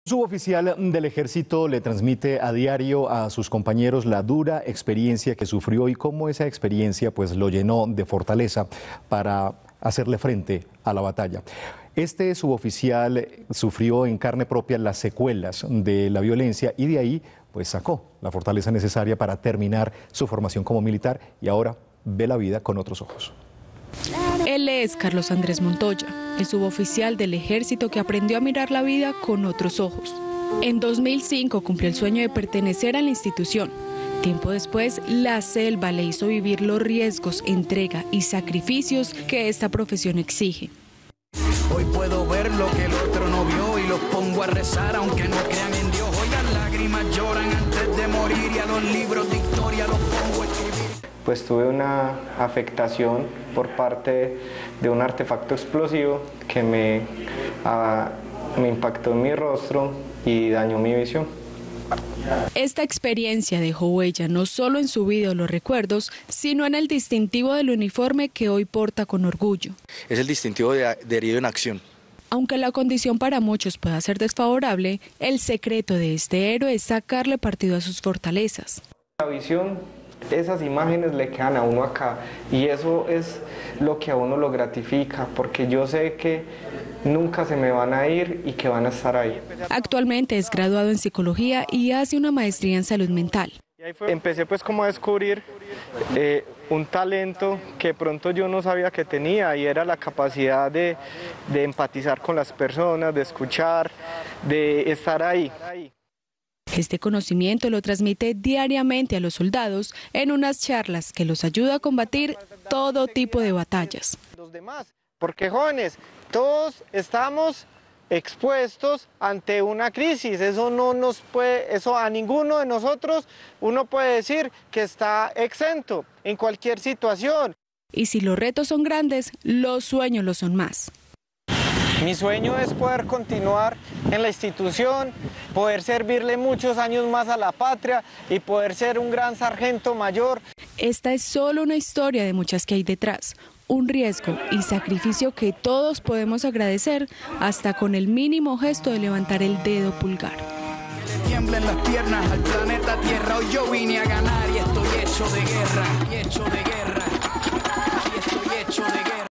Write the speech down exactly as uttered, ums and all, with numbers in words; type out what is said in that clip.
Suboficial del Ejército le transmite a diario a sus compañeros la dura experiencia que sufrió y cómo esa experiencia pues lo llenó de fortaleza para hacerle frente a la batalla. Este suboficial sufrió en carne propia las secuelas de la violencia y de ahí pues sacó la fortaleza necesaria para terminar su formación como militar y ahora ve la vida con otros ojos. Él es Carlos Andrés Montoya, el suboficial del Ejército que aprendió a mirar la vida con otros ojos. En dos mil cinco cumplió el sueño de pertenecer a la institución. Tiempo después, la selva le hizo vivir los riesgos, entrega y sacrificios que esta profesión exige. Hoy puedo ver lo que el otro no vio y los pongo a rezar aunque no crean en Dios. Hoy las lágrimas lloran antes de morir y a los libros de historia los pongo a escribir. Pues tuve una afectación por parte de un artefacto explosivo que me, a, me impactó en mi rostro y dañó mi visión. Esta experiencia dejó huella no solo en su vida o los recuerdos, sino en el distintivo del uniforme que hoy porta con orgullo. Es el distintivo de, de herido en acción. Aunque la condición para muchos pueda ser desfavorable, el secreto de este héroe es sacarle partido a sus fortalezas. La visión, esas imágenes le quedan a uno acá y eso es lo que a uno lo gratifica, porque yo sé que nunca se me van a ir y que van a estar ahí. Actualmente es graduado en psicología y hace una maestría en salud mental. Empecé pues como a descubrir eh, un talento que pronto yo no sabía que tenía y era la capacidad de, de empatizar con las personas, de escuchar, de estar ahí. Este conocimiento lo transmite diariamente a los soldados en unas charlas que los ayuda a combatir todo tipo de batallas. Porque jóvenes, todos estamos expuestos ante una crisis, eso no nos puede, eso a ninguno de nosotros uno puede decir que está exento en cualquier situación. Y si los retos son grandes, los sueños lo son más. Mi sueño es poder continuar en la institución, poder servirle muchos años más a la patria y poder ser un gran sargento mayor. Esta es solo una historia de muchas que hay detrás, un riesgo y sacrificio que todos podemos agradecer hasta con el mínimo gesto de levantar el dedo pulgar. Le tiemblen las piernas al planeta Tierra, hoy yo vine a ganar y estoy hecho de guerra, y hecho de guerra, y estoy hecho de guerra.